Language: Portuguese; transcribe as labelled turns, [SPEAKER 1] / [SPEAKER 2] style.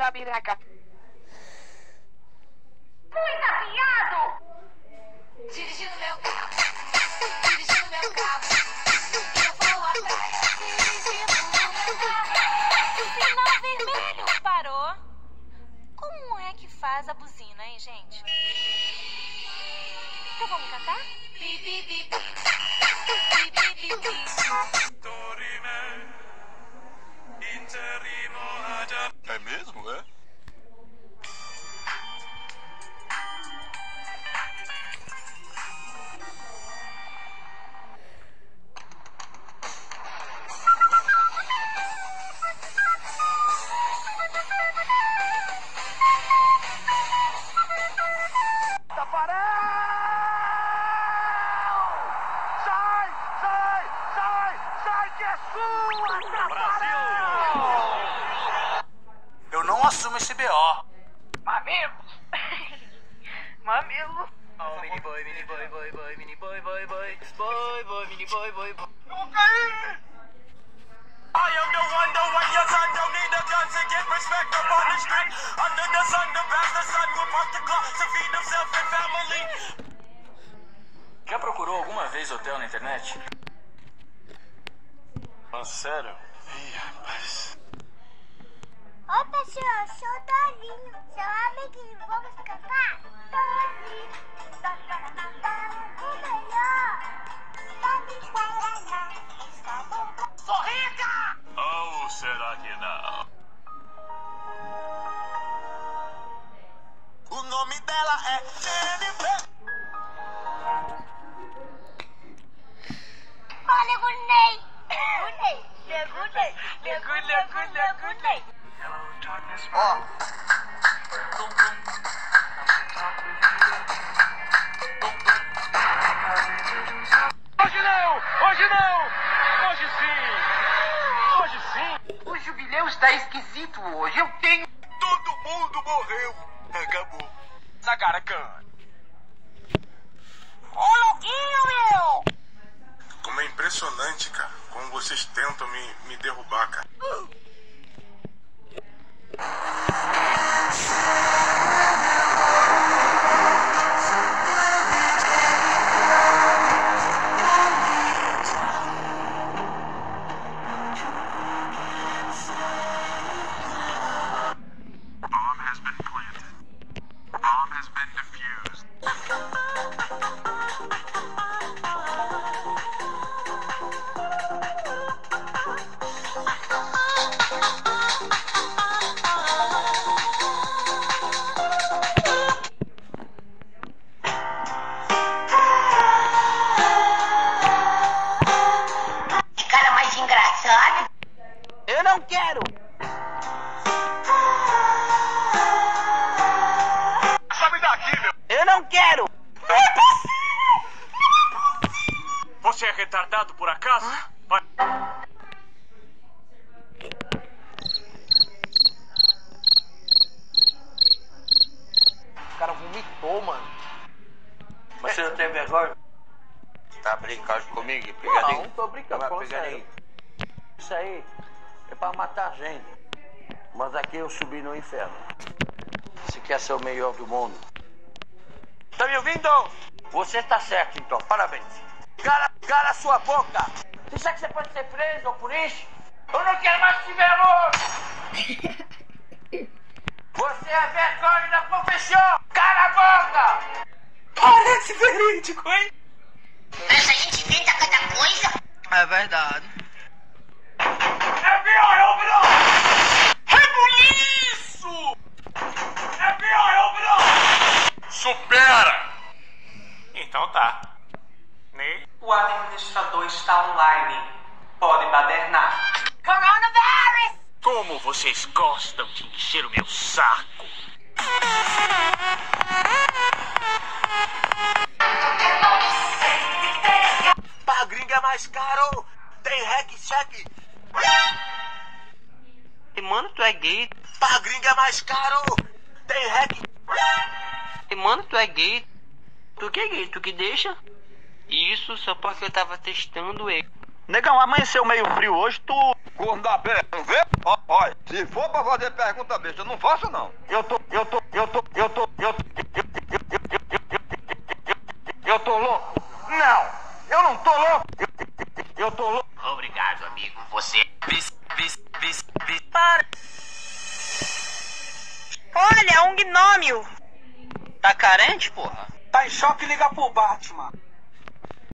[SPEAKER 1] Rabiraca.
[SPEAKER 2] Muito afiado! Dirigindo meu carro, dirigindo meu carro. Eu vou à praia, dirigindo meu carro. O sinal vermelho parou. Como é que faz a buzina, hein, gente? Então vamos cantar? Bi, bi, bi, bi. Bi, bi, bi, bi.
[SPEAKER 3] É mesmo, é?
[SPEAKER 4] Tafarel! Sai, sai, sai, sai que é sua, Tafarel!
[SPEAKER 5] Eu não assumo esse BO.
[SPEAKER 1] Mamilos. Mamilos.
[SPEAKER 5] Oh, mini boy, mini boy, boy, boy, mini boy, boy, boy, boy, boy, mini boy, boy, boy.
[SPEAKER 4] Eu vou cair!
[SPEAKER 3] I am the one, your son don't need a gun to get respect up on the street. Under the sun, the bastard son will park the car to feed himself and family. Já procurou alguma vez hotel na internet? Ah, sério? Ih, rapaz.
[SPEAKER 6] Oi, pessoal, sou o Dorinho, seu amiguinho. Vamos cantar? Dorinho, o melhor. Dorinho, Guaraná, é só bom.
[SPEAKER 4] Sou rica!
[SPEAKER 3] Ou será que não?
[SPEAKER 4] O nome dela é Jennifer.
[SPEAKER 6] Olha, Gunei. Gunei, Gunei, Gunei, Gunei.
[SPEAKER 4] Ó. Hoje não! Hoje não! Hoje sim! Hoje sim!
[SPEAKER 1] O jubileu está esquisito hoje. Eu tenho...
[SPEAKER 4] Todo mundo morreu! Acabou. Sagaracan.
[SPEAKER 6] Ô, Loguinho, meu!
[SPEAKER 3] Como é impressionante, cara. Como vocês tentam me derrubar, cara.
[SPEAKER 4] Bomb has been planted. Bomb has been defused.
[SPEAKER 6] Que cara mais engraçado.
[SPEAKER 1] Eu não quero.
[SPEAKER 4] Sabe daqui, meu!
[SPEAKER 1] Eu não quero.
[SPEAKER 3] Você é retardado por acaso? Vai.
[SPEAKER 1] O cara vomitou, mano.
[SPEAKER 5] Você não tem vergonha? Tá brincando comigo,
[SPEAKER 1] Não,
[SPEAKER 5] pegadinho?
[SPEAKER 1] não tô brincando,
[SPEAKER 5] Vai,
[SPEAKER 1] falando
[SPEAKER 5] pegadinho.
[SPEAKER 1] sério. Isso aí é pra matar gente. Mas aqui eu subi no inferno. Você quer ser o melhor do mundo? Tá me ouvindo? Você tá certo, então. Parabéns. Cala a sua boca. Você sabe que você pode ser preso por isso? Eu não quero mais te ver hoje. Você é vergonha da profissão. Cala a boca. Parece verídico, hein?
[SPEAKER 6] Mas a gente inventa cada coisa.
[SPEAKER 1] É verdade.
[SPEAKER 4] FBI, open up! Rebuliço! FBI, open up!
[SPEAKER 3] Supera! Então tá. Né?
[SPEAKER 7] O administrador está online. Pode badernar.
[SPEAKER 6] Coronavirus!
[SPEAKER 3] Como vocês gostam de encher o meu saco.
[SPEAKER 4] Pra gringa é mais caro! Tem hack check!
[SPEAKER 1] E mano, tu é gay.
[SPEAKER 4] Pra gringa é mais caro! Tem hack!
[SPEAKER 1] E mano, tu é gay. Tu que é gay? Tu que deixa? Isso só porque eu tava testando ele. Negão, amanheceu meio frio hoje, tu...
[SPEAKER 4] Corno da pé, vê? Ó,
[SPEAKER 8] Olha, se for pra fazer pergunta besta, eu não faço não. Eu tô louco. Não, eu não tô louco. Eu tô louco.
[SPEAKER 6] Obrigado, amigo. Você...
[SPEAKER 9] Para! Olha, um gnômio!
[SPEAKER 5] Tá carente, porra?
[SPEAKER 7] Tá em choque, liga pro Batman.